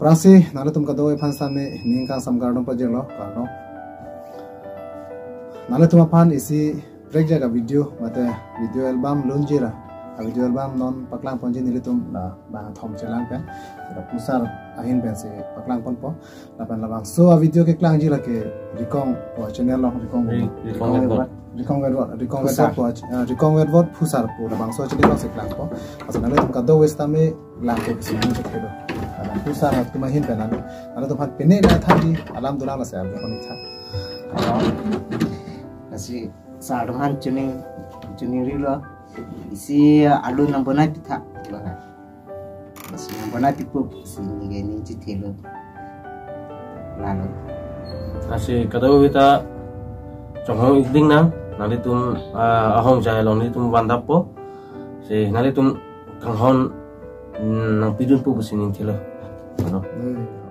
Prasi nale tum kado pan same ningkang samgarno pajelo karno nale tum pan isi break jaga video mate video album lunjira video album non paklang ponji nile tum na bang thom chelang pen da pusar ahin pen se paklang pon po na pan labang so video ke klang jira ke rikong po channel lo rikong wedwot pusar po labang so channel lo se klang po asa nale tum kado westame lang ke sini chekedo pusar tu mahin pen nale tum pan pene na thadi alhamdulillah la se ab koni tha kasi saduhan cuning rilo isi alu nambona pitha loha bas nambona tipu sini gini citelo lalu asi kado kita conghong iding nang nali tum ahong jai long ni tum bandap po si nali tum kanghon nang pidun pu sini telo ano